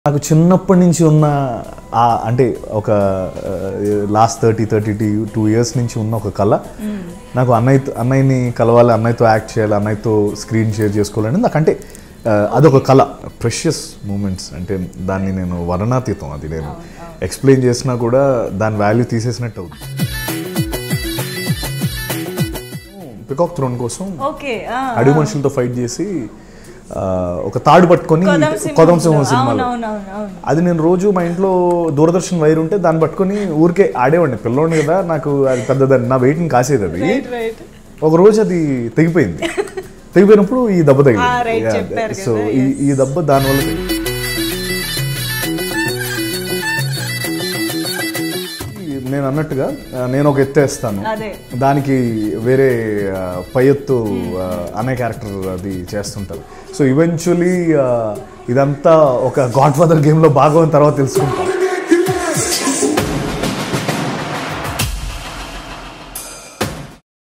నాకు చిన్నప్పటి నుంచి ఉన్న అంటే ఒక లాస్ట్ 32 ఇయర్స్ నుంచి ఉన్న ఒక కళ నాకు అన్నయ్యని కలవాలి, అన్నయ్యతో యాక్ట్ చేయాలి, అన్నయ్యతో స్క్రీన్ షేర్ చేసుకోవాలని నాకంటే అదొక కళ. ప్రెషియస్ మూమెంట్స్ అంటే దాన్ని నేను వర్ణనాతీతం, అది నేను ఎక్స్ప్లెయిన్ చేసినా కూడా దాని వాల్యూ తీసేసినట్టు అవుతుంది. పికాక్ థ్రోన్ కోసం అడవి మనుషులతో ఫైట్ చేసి ఒక తాడు పట్టుకొని కొదం సింహం సినిమాలో అది నేను రోజు మా ఇంట్లో దూరదర్శన్ వైర్ ఉంటే దాన్ని పట్టుకొని ఊరికే ఆడేవాడిని. పిల్లోడిని కదా, నాకు అది పెద్దదాన్ని, నా వెయిట్ని కాసేది అది. ఒక రోజు అది తెగిపోయింది. తెగిపోయినప్పుడు ఈ దెబ్బ తగిలింది. సో ఈ దెబ్బ దానివల్ల నేను అన్నట్టుగా నేను ఒక ఎత్తేస్తాను, దానికి వేరే పై ఎత్తు అనే క్యారెక్టర్ అది చేస్తుంటారు. సో ఈవెన్చువలీ ఇదంతా ఒక గాడ్ ఫాదర్ గేమ్లో భాగం తర్వాత తెలుసుకుంటాను.